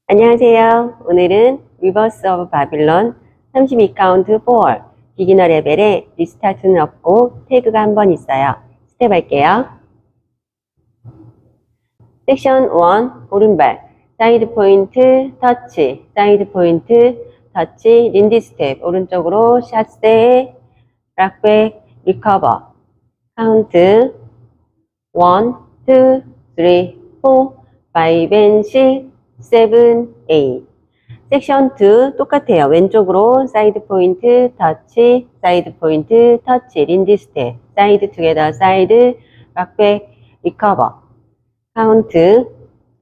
안녕하세요. 오늘은 Reverse of Babylon 32카운트 4 비기너 레벨에 리스타트는 없고 태그가 한 번 있어요. 스텝 할게요. 섹션 1 오른발 사이드 포인트 터치 사이드 포인트 터치 린디 스텝 오른쪽으로 샷세 락백 리커버 카운트 1, 2, 3, 4, 5 and 6 7, 8 섹션 2 똑같아요. 왼쪽으로 사이드 포인트 터치 사이드 포인트 터치 린디 스텝 사이드 투게더 사이드 락백 리커버 카운트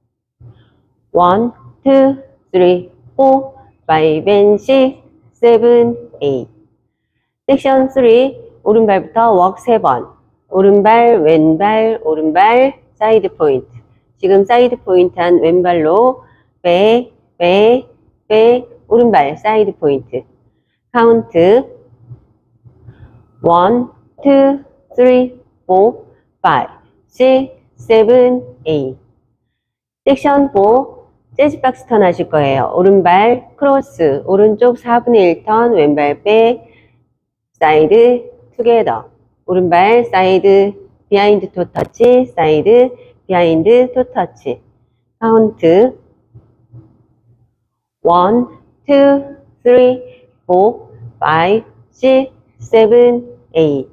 1, 2, 3, 4, 5 and 6, 7, 8 섹션 3 오른발부터 웍 3번 오른발 왼발 오른발 사이드 포인트 지금 사이드 포인트 한 왼발로 백 오른발 사이드 포인트 카운트 1, 2, 3, 4, 5, 6, 7, 8 섹션 4 재즈박스 턴 하실 거예요. 오른발 크로스 오른쪽 4분의 1턴 왼발 백 사이드 투게더 오른발 사이드 비하인드 토 터치 사이드 비하인드 토 터치 카운트 1, 2, 3, 4, 5, 6, 7, 8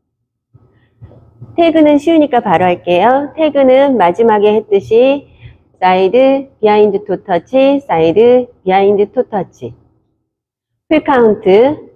태그는 쉬우니까 바로 할게요. 태그는 마지막에 했듯이 사이드 비하인드 토 터치 사이드 비하인드 토 터치 풀 카운트 1,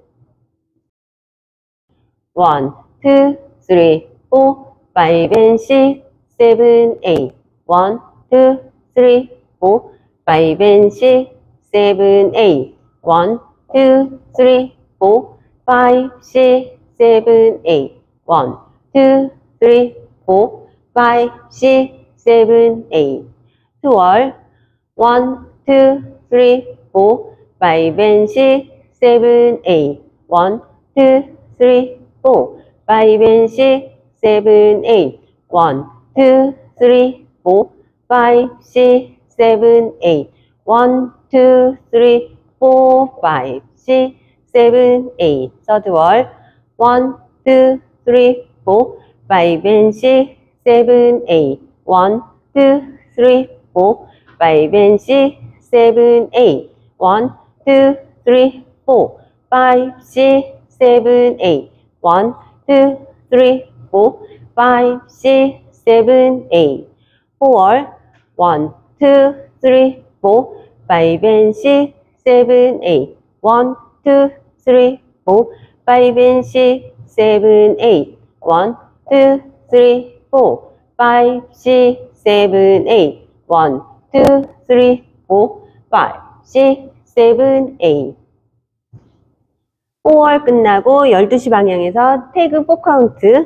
2, 3, 4, 5 and 6, 7, 8 1, 2, 3, 4, 5 and 6, 7, 8 1, 2, 3, 4, 5, 6, 7, 8 1, 2, 3, 4, 5, 6, 7, 8 2월 1, 2, 3, 4, 5 and 6, 7, 8 1, 2, 3, 4, 5 and 6, 7, 8 1, 2, 3, 4, 5, 6, 7, 8 1, 2, 3, 4, 5, 6, 7, 8 서드월 1, 2, 3, 4, 5 and 6, 7, 8 1, 2, 3, 4, 5 and 6, 7, 8 1, 2, 3, 4, 5, 6, 7, 8 1, 2, 3, 4, 5, 6, 7, 8 4월 1, 2, 3, 4, 5 and 6, 7, 8 1, 2, 3, 4, 5 and 6, 7, 8 1, 2, 3, 4, 5, 6, 7, 8 1, 2, 3, 4, 5, 6, 7, 8 4월 끝나고 12시 방향에서 태그 4 카운트 1,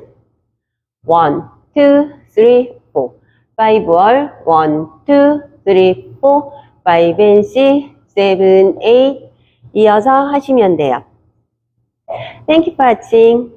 2, 3, 4 5월 1, 2, 3, 4, 5 and 6, 7, 8 이어서 하시면 돼요. Thank you for watching.